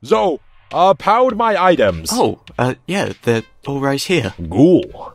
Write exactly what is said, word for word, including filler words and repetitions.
So, uh, powered my items. Oh, uh, yeah, they're all right here. Ghoul.